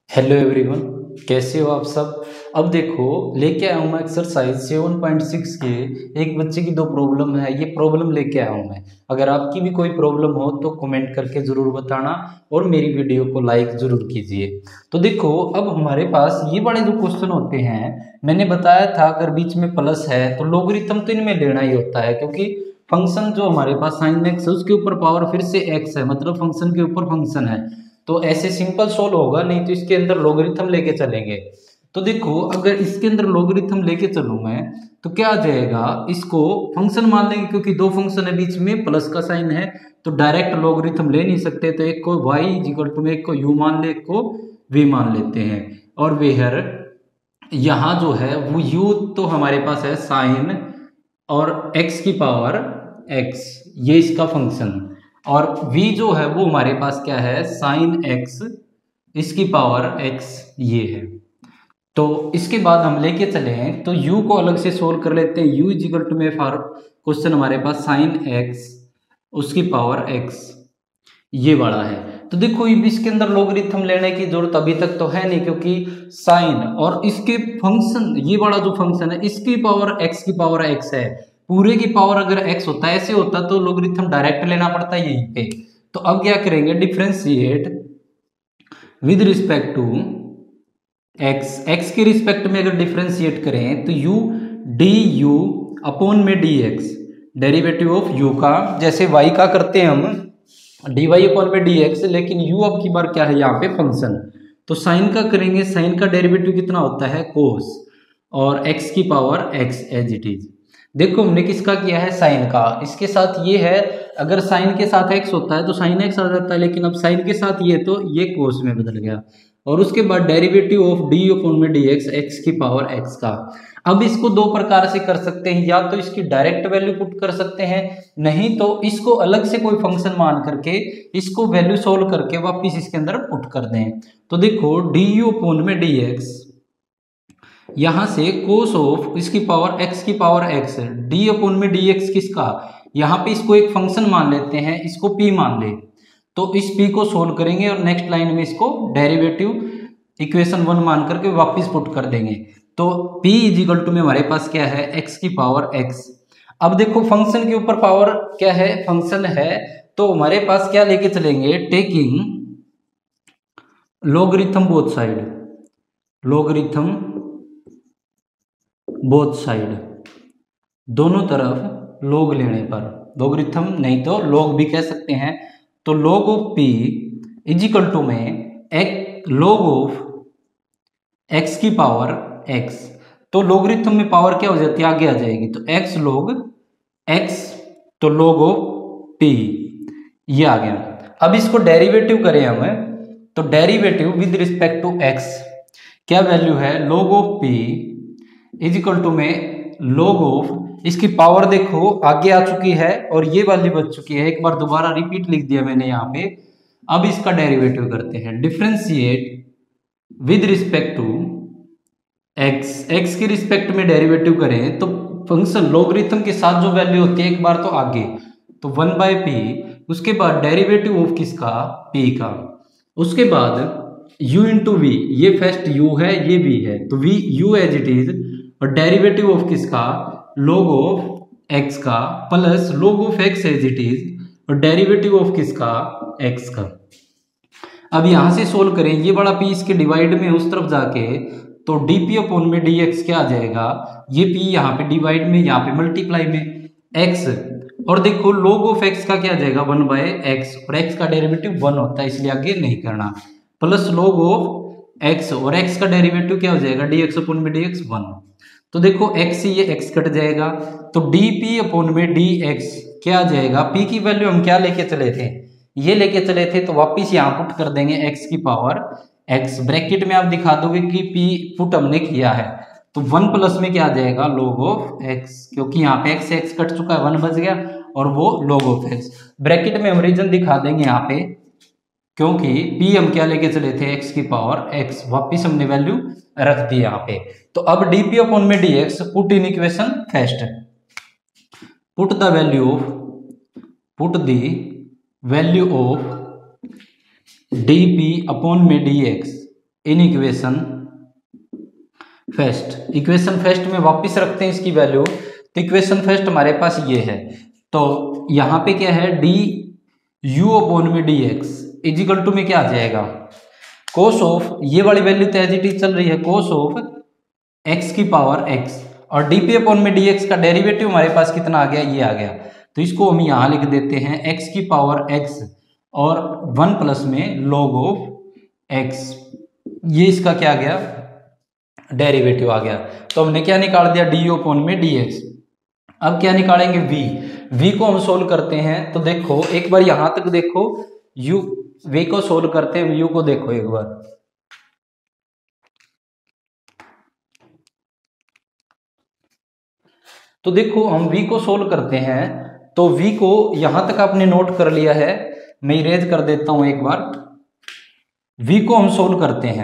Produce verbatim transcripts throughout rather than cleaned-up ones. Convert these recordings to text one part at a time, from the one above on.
Hello everyone, कैसे हो आप सब। अब देखो लेके आया हूँ मैं एक्सरसाइज सेवन पॉइंट सिक्स के एक बच्चे की दो प्रॉब्लम है। ये प्रॉब्लम लेके आया हूँ मैं। अगर आपकी भी कोई प्रॉब्लम हो तो कमेंट करके ज़रूर बताना और मेरी वीडियो को लाइक ज़रूर कीजिए। तो देखो अब हमारे पास ये बड़े जो क्वेश्चन होते हैं, मैंने बताया था अगर बीच में प्लस है तो लोगरिथम तो इनमें लेना ही होता है, क्योंकि फंक्शन जो हमारे पास साइन एक्स है उसके ऊपर पावर फिर से एक्स है, मतलब फंक्शन के ऊपर फंक्शन है। तो ऐसे सिंपल सोल्व होगा, नहीं तो इसके अंदर लोगरिथम लेके चलेंगे। तो देखो अगर इसके अंदर लोगरिथम लेके चलूं मैं तो क्या आ जाएगा, इसको फंक्शन मान लेंगे क्योंकि दो फंक्शन है बीच में प्लस का साइन है, तो डायरेक्ट लोगरिथम ले नहीं सकते। तो एक को y इक्वल टू में एक को u मान ले, एक को v मान लेते हैं। और वेहर यहाँ जो है वो u तो हमारे पास है साइन और x की पावर x, ये इसका फंक्शन। और v जो है वो हमारे पास क्या है, साइन x, इसकी पावर x ये है। तो इसके बाद हम लेके चले हैं तो u को अलग से सोल्व कर लेते हैं। u इज इक्वल टू में फॉर क्वेश्चन हमारे पास साइन x उसकी पावर x ये वाला है। तो देखो ये इसके अंदर लोगरिथम लेने की जरूरत अभी तक तो है नहीं, क्योंकि साइन और इसके फंक्शन ये वाला जो फंक्शन है इसकी पावर x की पावर x है। पूरे की पावर अगर x होता है ऐसे होता तो लोगरिथम डायरेक्ट लेना पड़ता है यहीं पे। तो अब क्या करेंगे, differentiate with respect to x, x के रिस्पेक्ट में अगर डिफरेंशिएट करें तो u डी यू अपॉन में d x, derivative of u का, जैसे y का करते हैं हम डी वाई अपॉन में डी एक्स, लेकिन u अब की बार क्या है यहाँ पे फंक्शन। तो साइन का करेंगे, साइन का डेरिवेटिव कितना होता है कोस, और x की power x as it is. देखो हमने किसका किया है, साइन का। इसके साथ ये है, अगर साइन के साथ x होता है तो साइन x आ जाता है, लेकिन अब साइन के साथ ये तो ये कोस में बदल गया। और उसके बाद डेरिवेटिव ऑफ डी अपॉन में डी एक्स, एक्स की पावर x का। अब इसको दो प्रकार से कर सकते हैं, या तो इसकी डायरेक्ट वैल्यू पुट कर सकते हैं, नहीं तो इसको अलग से कोई फंक्शन मान करके इसको वैल्यू सोल्व करके वापिस इसके अंदर पुट कर दें। तो देखो डी यू अपॉन में डी एक्स, यहां से कोस ऑफ इसकी पावर x की पावर x, डी अपॉन में डी एक्स किसका, यहाँ पे इसको एक फंक्शन मान लेते हैं, इसको p मान ले। तो इस p को सोल्व करेंगे और नेक्स्ट लाइन में इसको डेरिवेटिव इक्वेशन वन मान करके वापस पुट कर देंगे। तो p इज इक्वल टू में हमारे पास क्या है, x की पावर x। अब देखो फंक्शन के ऊपर पावर क्या है, फंक्शन है, तो हमारे पास क्या लेके चलेंगे, taking logarithm both side, logarithm both side, दोनों तरफ लोग लेने पर, लोगरिथम नहीं तो लोग भी कह सकते हैं। तो log of p is equal to में एक log ऑफ x की पावर x। तो लोगरिथम में पावर क्या हो जाती है, आगे आ जाएगी, तो x log x, तो log ऑफ p ये आ गया। अब इसको डेरिवेटिव करें हम, तो derivative with respect to x क्या वैल्यू है, log of p is equal to में log ऑफ, इसकी पावर देखो आगे आ चुकी है और ये वाली बच चुकी है, एक बार दोबारा रिपीट लिख दिया मैंने यहाँ पे। अब इसका डेरिवेटिव करते हैं, differentiate with respect to x, x के रिस्पेक्ट में डेरिवेटिव करें तो फंक्शन लोगरिथम के साथ जो वैल्यू होती है एक बार तो आगे, तो वन बाय पी, उसके बाद डेरिवेटिव ऑफ किसका, p का, उसके बाद u इंटू वी, ये फर्स्ट u है ये v है, तो v u as it is, और डेरिवेटिव ऑफ किसका, log ऑफ x का, plus log of x as it is, और डेरिवेटिव ऑफ किसका, x का। अब यहां से सोल्व करें, ये बड़ा p इसके डिवाइड में उस तरफ जाके, तो dp अपॉन में dx क्या आ जाएगा, ये p यहाँ पे डिवाइड में, यहाँ पे मल्टीप्लाई में x, और देखो log ऑफ x का क्या आ जाएगा, वन बाय एक्स, और x का डेरिवेटिव वन होता है इसलिए आगे नहीं करना, प्लस log ऑफ x, और x का डेरिवेटिव क्या हो जाएगा, dx अपॉन में dx वन। तो देखो x से ये x कट जाएगा, तो dp अपॉन में dx क्या आ जाएगा, p की वैल्यू हम क्या लेके चले थे, ये लेके चले थे, तो वापिस यहाँ पुट कर देंगे x की पावर x, ब्रैकेट में आप दिखा दोगे कि p पुट हमने किया है, तो वन प्लस में क्या आ जाएगा, log ऑफ x, क्योंकि यहाँ पे x से x कट चुका है, वन बच गया, और वो log ऑफ x। ब्रैकेट में हम रीजन दिखा देंगे यहाँ पे, क्योंकि p हम क्या लेके चले थे, x की पावर x, वापिस हमने वैल्यू रख दी यहाँ पे। तो अब dp अपॉन में dx, put in equation first, put the value of, put the value of dp upon में dx in equation first. Equation first में वापस रखते हैं इसकी वैल्यू, तो इक्वेशन फर्स्ट हमारे पास ये है, तो यहाँ पे क्या है डी यू अपॉन में डी एक्स इजिकल टू में क्या आ जाएगा कोस ऑफ, ये वाली वैल्यू तो एज इट इज चल रही है, कोस ऑफ एक्स की पावर एक्स, और डी पी अपॉन में डी एक्स का डेरिवेटिव हमारे पास कितना आ गया, ये आ गया, तो इसको हम यहाँ लिख देते हैं एक्स की पावर एक्स और वन प्लस में लॉग ऑफ एक्स, ये इसका क्या आ गया डेरिवेटिव आ गया। तो हमने क्या निकाल दिया डी यू अपॉन में डी एक्स। अब क्या निकालेंगे v, v को हम सोल्व करते हैं, तो देखो एक बार यहां तक देखो u, v को सोल्व करते हैं, u को देखो एक बार, तो देखो हम v को सोल्व करते हैं, तो v को यहां तक आपने नोट कर लिया है, मैं इरेज कर देता हूं एक बार, v को हम सोल्व करते हैं,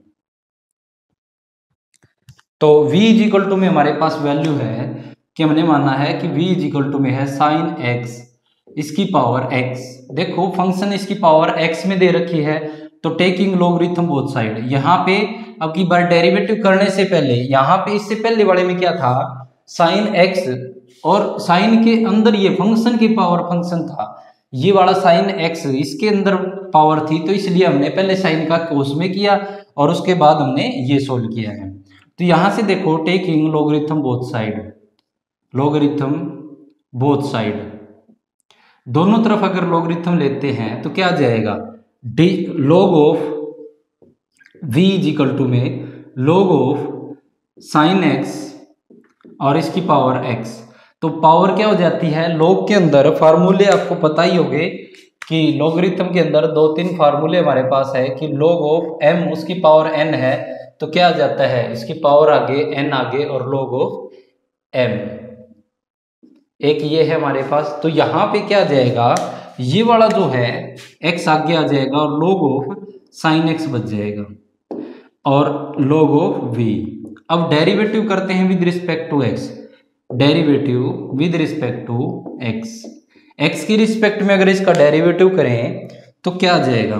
तो v इज इक्वल टू में हमारे पास वैल्यू है कि हमने माना है कि v इज इक्वल टू में है साइन x इसकी पावर x, देखो फंक्शन इसकी पावर x में दे रखी है, तो टेकिंग लॉगरिथम बोथ साइड, यहाँ पे अब की बार डेरिवेटिव करने से पहले, यहाँ पे इससे पहले वाले में क्या था साइन x, और साइन के अंदर ये फंक्शन की पावर फंक्शन था, ये वाला साइन x इसके अंदर पावर थी, तो इसलिए हमने पहले साइन का कोस में किया और उसके बाद हमने ये सोल्व किया है। तो यहां से देखो taking logarithm both side, logarithm both side, दोनों तरफ अगर लॉगरिथम लेते हैं तो क्या आ जाएगा d log of v is equal to में लॉग ऑफ साइन x और इसकी पावर x, तो पावर क्या हो जाती है लॉग के अंदर फार्मूले आपको पता ही होंगे कि लॉगरिथम के अंदर दो तीन फार्मूले हमारे पास है कि लॉग ऑफ m उसकी पावर n है, तो क्या आ जाता है इसकी पावर आगे n आगे और लॉग ऑफ m, एक ये है हमारे पास, तो यहाँ पे क्या आ जाएगा ये वाला जो है x आगे आ जाएगा और log ऑफ साइन x बच जाएगा और log ऑफ v। अब डेरिवेटिव करते हैं with respect to x, derivative with respect to x, x की रिस्पेक्ट में अगर इसका डेरिवेटिव करें तो क्या आ जाएगा,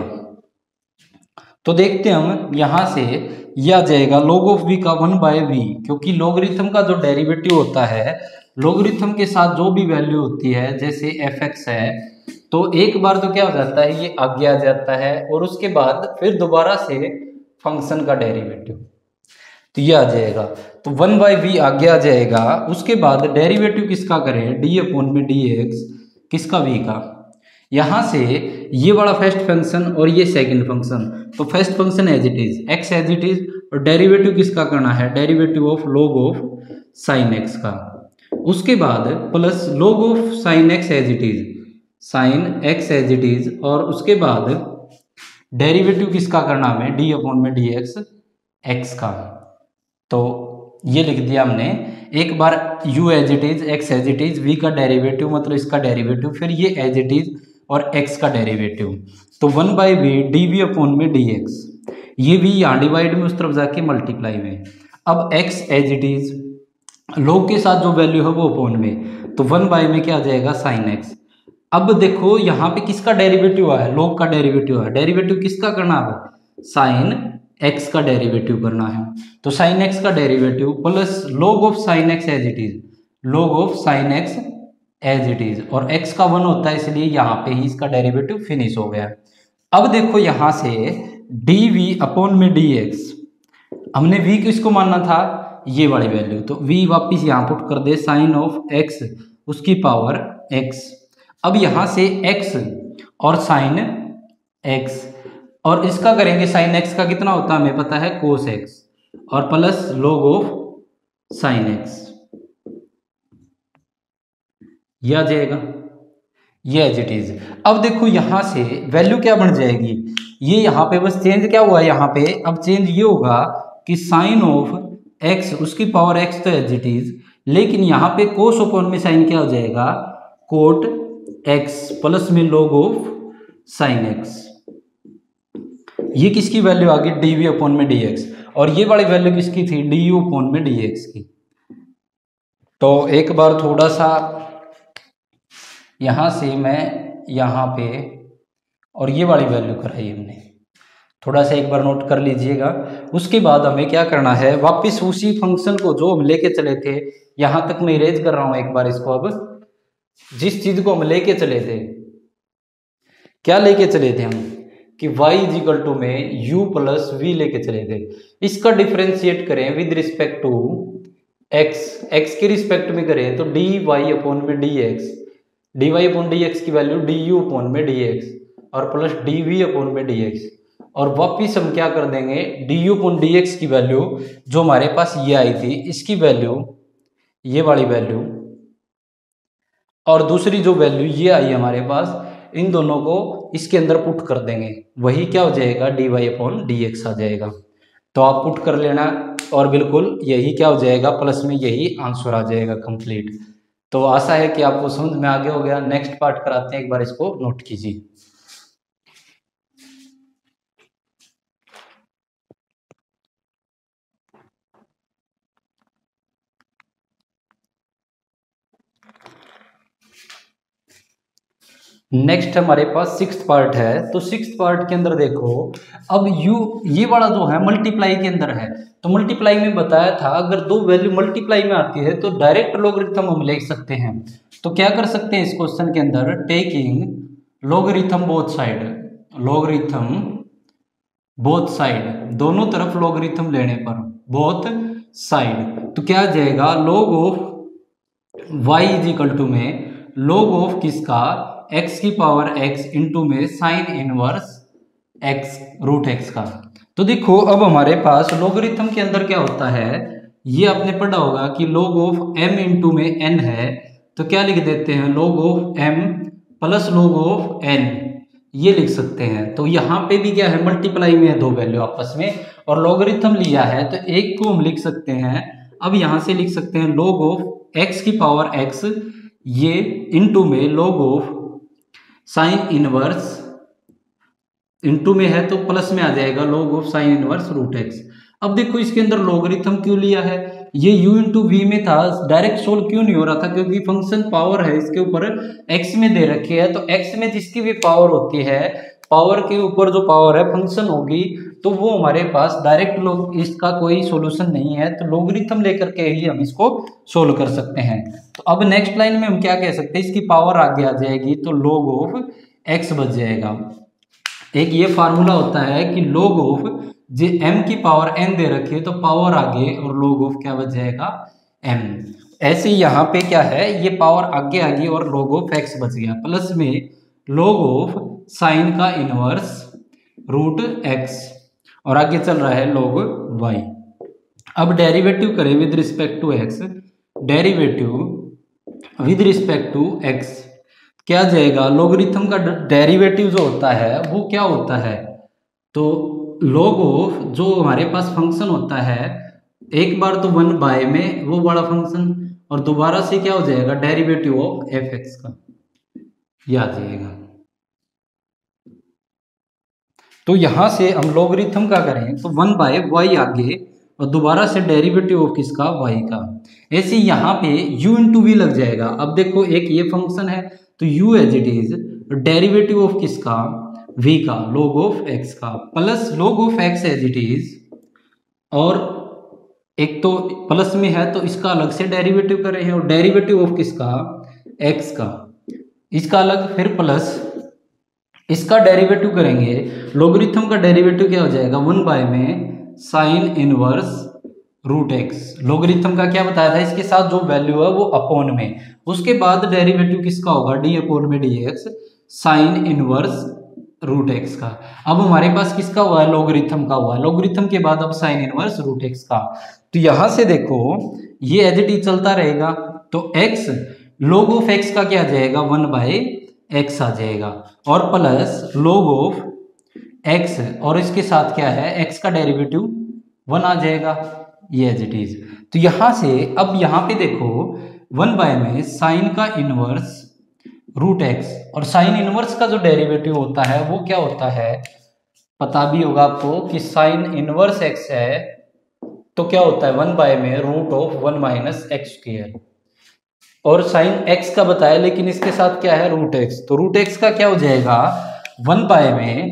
तो देखते हैं हम यहां से ये आ जाएगा log ऑफ v का वन बाय v, क्योंकि लॉगरिथम का जो डेरिवेटिव होता है लॉगरिथम के साथ जो भी वैल्यू होती है जैसे fx है, तो एक बार तो क्या हो जाता है ये आगे आ जाता है और उसके बाद फिर दोबारा से फंक्शन का डेरिवेटिव, तो ये आ जाएगा, तो वन बाई वी आगे आ जाएगा, उसके बाद डेरिवेटिव किसका करें डी अपॉन में डी एक्स किसका v का, यहां से ये वाला फर्स्ट फंक्शन और ये सेकंड फंक्शन, तो first function as it is x as it is और डेरिवेटिव किसका करना है derivative of log of sine x का, उसके बाद plus log of sine x as it is sine x as it is, और उसके बाद डेरिवेटिव किसका करना है डी अपॉन में डी एक्स एक्स का, तो ये लिख दिया हमने, एक बार u as it is x as it is v का डेरिवेटिव मतलब इसका डेरिवेटिव, फिर ये एज इट इज और x का डेरिवेटिव, तो one by v d v upon में डी एक्स, ये v यहाँ डिवाइड में उस तरफ जाके मल्टीप्लाई में, अब x as it is log के साथ जो वैल्यू है वो अपॉन में, तो वन बाई में क्या आ जाएगा साइन x। अब देखो यहाँ पे किसका डेरिवेटिव है log का डेरिवेटिव है, डेरिवेटिव किसका करना है साइन x का डेरिवेटिव करना है, तो साइन x का derivative plus log of sine x as it is log of sine x as it is, और x का वन होता है इसलिए यहाँ पे ही इसका डेरिवेटिव फिनिश हो गया। अब देखो यहाँ से dv अपॉन में dx, हमने v किसको मानना था ये वाली वैल्यू, तो v वापिस यहाँ पुट कर दे साइन ऑफ x उसकी पावर x, अब यहाँ से x और साइन x और इसका करेंगे साइन x का कितना होता है हमें पता है कोस x और plus log of sine x, ये आ जाएगा ये एज इट इज। अब देखो यहां से वैल्यू क्या बन जाएगी, ये यहाँ पे बस चेंज क्या हुआ यहाँ पे, अब चेंज ये होगा कि साइन ऑफ x उसकी पावर x तो एज इट इज, लेकिन यहाँ पे कोस अपॉन में साइन क्या हो जाएगा कोट x प्लस में log ऑफ साइन x, ये किसकी वैल्यू आ गई डी वी अपॉन में डी एक्स, और ये वाली वैल्यू किसकी थी डी यू अपॉन में डी एक्स की। तो एक बार थोड़ा सा यहां से मैं यहाँ पे और ये वाली वैल्यू कराई हमने, थोड़ा सा एक बार नोट कर लीजिएगा। उसके बाद हमें क्या करना है, वापस उसी फंक्शन को जो हम लेके चले थे, यहां तक मैं इरेज कर रहा हूं एक बार इसको। अब जिस चीज को हम लेके चले थे, क्या लेके चले थे हम कि y इज इक्वल टू में u प्लस वी लेके चले थे। इसका डिफरेंशिएट करें with respect to x, x के रिस्पेक्ट में करें तो डी वाई अपॉन में d x, d y upon d x की वैल्यू डी यू अपॉन में डी एक्स और प्लस डी वी अपॉन में डी एक्स। और वापिस हम क्या कर देंगे, d u upon d x की वैल्यू जो हमारे पास ये आई थी, इसकी वैल्यू ये वाली वैल्यू और दूसरी जो वैल्यू ये आई हमारे पास, इन दोनों को इसके अंदर पुट कर देंगे, वही क्या हो जाएगा d y upon d x आ जाएगा। तो आप पुट कर लेना और बिल्कुल यही क्या हो जाएगा, प्लस में यही आंसर आ जाएगा कंप्लीट। तो आशा है कि आपको समझ में आगे हो गया। नेक्स्ट पार्ट कराते हैं, एक बार इसको नोट कीजिए। नेक्स्ट हमारे पास सिक्स्थ पार्ट है। तो सिक्स्थ पार्ट के अंदर देखो, अब यू ये वाला जो है मल्टीप्लाई के अंदर है। तो मल्टीप्लाई में बताया था अगर दो वैल्यू मल्टीप्लाई में आती है तो डायरेक्ट लॉगरिथम हम ले सकते हैं। तो क्या कर सकते हैं इस क्वेश्चन के अंदर, taking logarithm both side, logarithm both side, दोनों तरफ लॉगरिथम लेने पर, बोथ साइड, तो क्या आ जाएगा log of y is equal to में log ऑफ किसका, x की पावर x इंटू में sine inverse x root x का। तो देखो अब हमारे पास लॉगरिथम के अंदर क्या होता है, ये आपने पढ़ा होगा कि log ऑफ m इंटू में n है, तो क्या लिख देते हैं log of m plus log of n, ये लिख सकते हैं। तो यहाँ पे भी क्या है, मल्टीप्लाई में है दो वैल्यू आपस में, और लॉगरिथम लिया है तो एक को हम लिख सकते हैं, अब यहाँ से लिख सकते हैं log ऑफ x की पावर x, ये इंटू में log of sine inverse, into में है तो प्लस में आ जाएगा log of sine inverse root x. अब देखो इसके अंदर लॉगरिथम क्यों लिया है, ये u इंटू वी में था, डायरेक्ट सोल्व क्यों नहीं हो रहा था, क्योंकि फंक्शन पावर है इसके ऊपर x में दे रखी है, तो x में जिसकी भी पावर होती है, पावर के ऊपर जो पावर है फंक्शन होगी, तो वो हमारे पास डायरेक्ट लोग इसका कोई सॉल्यूशन नहीं है, तो लॉगरिथम लेकर के ही हम इसको सोल्व कर सकते हैं। तो अब नेक्स्ट लाइन में हम क्या कह सकते हैं, इसकी पावर आगे आ जाएगी तो log ऑफ x बच जाएगा। एक ये फार्मूला होता है कि log ऑफ जे m की पावर n दे रखी है तो पावर आगे और log ऑफ क्या बच जाएगा m। ऐसे यहाँ पे क्या है, ये पावर आगे आ गई और log ऑफ x बच गया, प्लस में log ऑफ साइन का इनवर्स रूट x और आगे चल रहा है log y। अब डेरिवेटिव करें with respect to x, derivative with respect to x क्या जाएगा, लॉगरिथम का डेरिवेटिव जो होता है वो क्या होता है, तो log ऑफ जो हमारे पास फंक्शन होता है, एक बार तो वन बाय में वो बड़ा फंक्शन, और दोबारा से क्या हो जाएगा डेरिवेटिव ऑफ एफ एक्स का, ये आ जाएगा। तो यहां से हम लॉगरिथम का करें तो वन बाय वाई आगे और दोबारा से डेरिवेटिव ऑफ किसका, वाई का। ऐसे यहाँ पे u इंटू वी लग जाएगा। अब देखो एक ये फंक्शन है तो u as it is derivative of किसका, v का, log ऑफ x का, plus log of x as it is, और एक तो प्लस में है तो इसका अलग से डेरिवेटिव कर रहे हैं, और डेरिवेटिव ऑफ किसका, x का, इसका अलग, फिर प्लस इसका डेरिवेटिव करेंगे, लॉगरिथम का डेरिवेटिव क्या हो जाएगा, वन बाय में sine inverse root x. Logarithm का क्या बताया था, इसके साथ जो वैल्यू है वो अपॉन में, उसके बाद डेरिवेटिव किसका होगा, डी अपॉन में d x sine inverse root x का। अब हमारे पास किसका हुआ है, लॉगरिथम का हुआ है, लॉगरिथम के बाद अब साइन इनवर्स रूट एक्स का। तो यहां से देखो ये एज इट इज चलता रहेगा, तो x log ऑफ x का क्या आ जाएगा, वन बाय एक्स आ जाएगा, और प्लस log ऑफ x, और इसके साथ क्या है x का डेरिवेटिव वन आ जाएगा, ये एज इट इज। तो यहां से अब यहां पे देखो वन बाय में साइन का इनवर्स रूट एक्स, और साइन इनवर्स का जो डेरिवेटिव होता है वो क्या होता है, पता भी होगा आपको कि साइन इनवर्स एक्स है तो क्या होता है वन बाय में root of one minus x square, और साइन एक्स का बताया लेकिन इसके साथ क्या है रूट एक्स, तो रूट एक्स का क्या हो जाएगा वन बाय में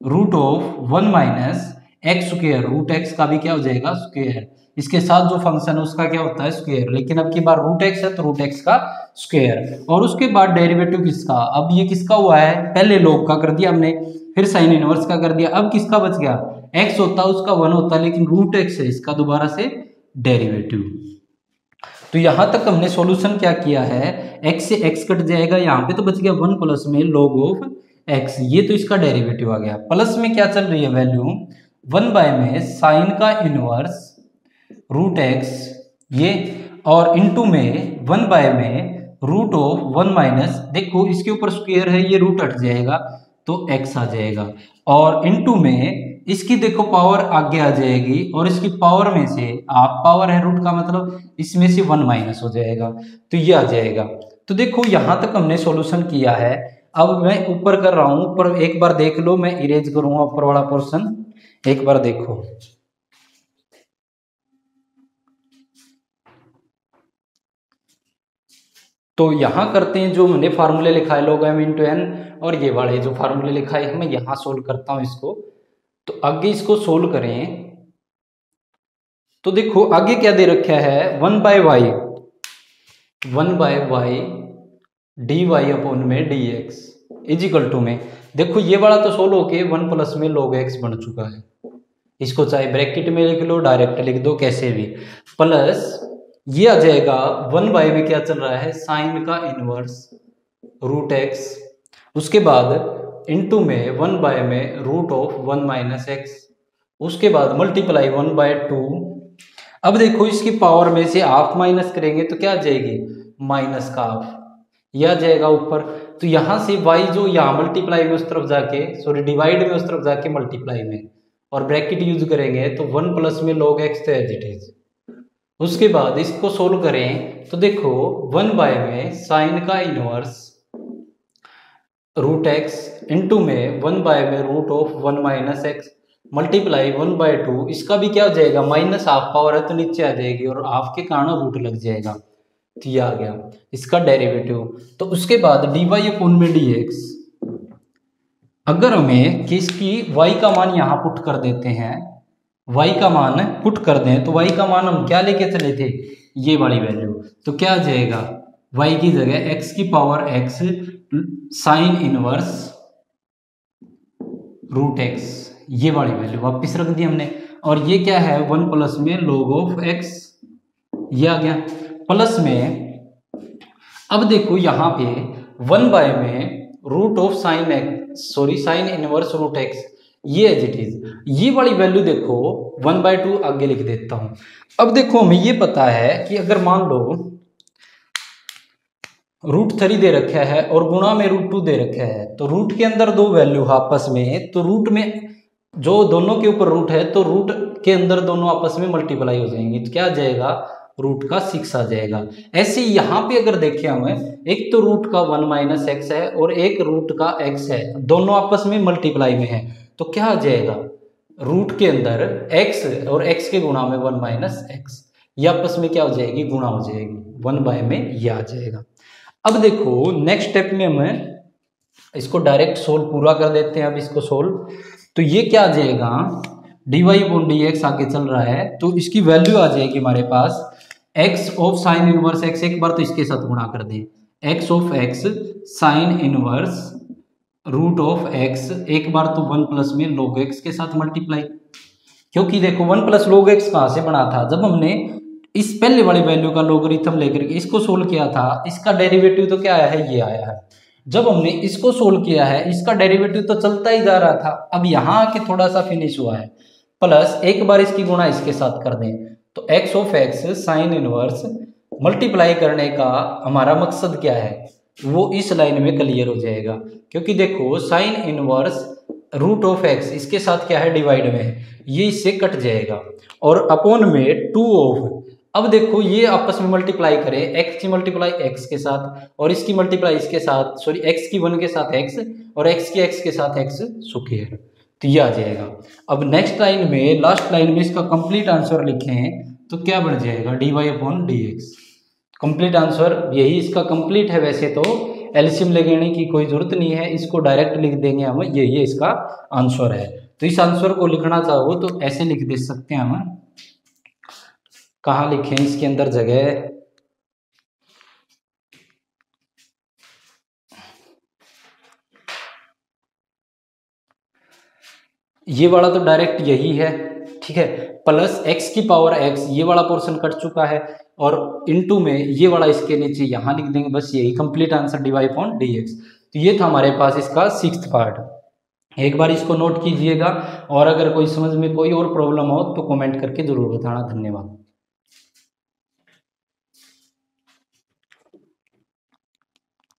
root of one minus x square, root x का भी क्या हो जाएगा स्क्वायर, इसके साथ जो फंक्शन है उसका क्या होता है स्क्वायर, लेकिन अब की बार रूट एक्स है तो रूट एक्स का स्क्वायर, और उसके बाद डेरिवेटिव किसका, अब ये किसका हुआ है, पहले लॉग का कर दिया हमने, फिर साइन इनवर्स का कर दिया, अब किसका बच गया, एक्स होता उसका वन होता, लेकिन रूट एक्स है इसका दोबारा से डेरिवेटिव। तो यहां तक हमने सॉल्यूशन क्या किया है, x से x कट जाएगा, यहाँ पे तो बच गया वन प्लस में log ऑफ x, ये तो इसका डेरिवेटिव आ गया, प्लस में क्या चल रही है वैल्यू, वन बाय में साइन का इनवर्स रूट एक्स ये, और इनटू में वन बाय में रूट ऑफ वन माइनस, देखो इसके ऊपर स्क्वायर है ये रूट हट जाएगा तो x आ जाएगा, और इनटू में इसकी देखो पावर आगे आ जाएगी, और इसकी पावर में से आप पावर है रूट का मतलब इसमें से वन माइनस हो जाएगा तो ये आ जाएगा। तो देखो यहां तक हमने सॉल्यूशन किया है, अब मैं ऊपर कर रहा हूं, ऊपर एक बार देख लो, मैं इरेज करूंगा ऊपर वाला पोर्शन, एक बार देखो। तो यहां करते हैं जो मैंने फार्मूले लिखा है log m इंटू एन, और ये वाले जो फार्मूले लिखा है मैं यहां सोल्व करता हूं इसको। तो आगे इसको सोल्व करें तो देखो आगे क्या दे रखा है, one by y, one by y d y upon में डी एक्स इजिकल टू में, देखो ये वाला तो सोल्व होके वन प्लस में log x बन चुका है, इसको चाहे ब्रैकेट में लिख लो डायरेक्ट लिख दो कैसे भी, प्लस ये आ जाएगा वन बाय में क्या चल रहा है साइन का इनवर्स रूट एक्स, उसके बाद इनटू में वन बाय में root of one minus x, उसके बाद मल्टीप्लाई वन बाय टू, अब देखो इसकी पावर में से हाफ माइनस करेंगे तो क्या आ जाएगी माइनस का हाफ, यह आ जाएगा ऊपर, तो यहां से y जो यहाँ मल्टीप्लाई में उस तरफ जाके सॉरी डिवाइड में उस तरफ जाके मल्टीप्लाई में, और ब्रैकेट यूज करेंगे तो वन प्लस में log x तो एज इट इज, उसके बाद इसको सोल्व करें तो देखो वन बाय में साइन का इनवर्स रूट एक्स इंटू में वन बाय में root of one minus x multiply one by two, इसका भी क्या हो जाएगा माइनस हाफ पावर है तो नीचे आ जाएगी और हाफ के कारण रूट लग जाएगा, तो ये आ गया इसका डेरिवेटिव। तो उसके बाद डी वाई अपॉन में डी एक्स, अगर हमें किसकी y का मान यहाँ पुट कर देते हैं, y का मान पुट कर दें तो y का मान हम क्या लेके चले थे ये वाली वैल्यू, तो क्या आ जाएगा y की जगह x की power x sine inverse root x, ये वाली वैल्यू वापस रख दी हमने, और ये क्या है वन प्लस में log ऑफ x, ये आ गया प्लस में, अब देखो यहाँ पे वन बाय में root of sine x sorry sine inverse root x, ये एज इट इज, ये वाली वैल्यू देखो वन बाय टू आगे लिख देता हूं। अब देखो हमें ये पता है कि अगर मान लो रूट थ्री दे रखा है और गुणा में रूट टू दे रखा है, तो रूट के अंदर दो वैल्यू आपस में, तो रूट में जो दोनों के ऊपर रूट है तो रूट के अंदर दोनों आपस में मल्टीप्लाई हो जाएंगे, तो क्या आ जाएगा रूट का सिक्स आ जाएगा। ऐसे यहाँ पे अगर देखे हमें एक तो रूट का वन माइनस एक्स है और एक रूट का एक्स है, दोनों आपस में मल्टीप्लाई में है, तो क्या आ जाएगा रूट के अंदर x और x के गुणा में वन माइनस एक्स, ये आपस में क्या हो जाएगी गुणा हो जाएगी, वन बाय में ये आ जाएगा। अब देखो नेक्स्ट स्टेप में हम इसको डायरेक्ट सोल्व पूरा कर देते हैं। अब इसको सोल्व तो ये क्या आ जाएगा d y upon d x आगे चल रहा है, तो इसकी वैल्यू आ जाएगी हमारे पास x of sine inverse x, एक बार तो इसके साथ गुणा कर दें, x of x sine inverse root of x, एक बार तो वन प्लस में log x के साथ मल्टीप्लाई, क्योंकि देखो वन प्लस log x कहाँ से बना था, जब हमने इस पहले वाली वैल्यू का लोगरिथम लेकर के इसको सोल्व किया था, इसका डेरिवेटिव तो क्या आया है ये आया है, जब हमने इसको सोल्व किया है इसका डेरिवेटिव तो चलता ही जा रहा था, अब यहाँ आके थोड़ा सा फिनिश हुआ है, प्लस एक बार इसकी गुणा इसके साथ कर दें तो x of x sine inverse multiply करने का हमारा मकसद क्या है वो इस लाइन में क्लियर हो जाएगा, क्योंकि देखो sine inverse root of x इसके साथ क्या है डिवाइड में है, ये इससे कट जाएगा, और अपॉन में टू ऑफ, अब देखो ये आपस में मल्टीप्लाई करें x की मल्टीप्लाई x के साथ और इसकी मल्टीप्लाई इसके साथ सॉरी x की वन के साथ x और x की x के साथ x स्क्वायर, तो ये आ जाएगा। अब नेक्स्ट लाइन में लास्ट लाइन में इसका कंप्लीट आंसर लिखें तो क्या बन जाएगा d y upon d x, complete answer यही इसका कंप्लीट है वैसे तो, एलसीएम लगाने की कोई जरूरत नहीं है, इसको डायरेक्ट लिख देंगे हम, ये ये इसका आंसर है। तो इस आंसर को लिखना चाहो तो ऐसे लिख दे सकते हैं हम, कहाँ लिखें इसके अंदर जगह, ये वाला तो डायरेक्ट यही है, ठीक है, प्लस एक्स की पावर एक्स, ये वाला पोर्शन कट चुका है, और इनटू में ये वाला इसके नीचे यहाँ लिख देंगे, बस यही complete answer d y upon d x. तो ये था हमारे पास इसका सिक्स्थ पार्ट। एक बार इसको नोट कीजिएगा, और अगर कोई समझ में कोई और प्रॉब्लम हो तो कमेंट करके जरूर बताना। धन्यवाद।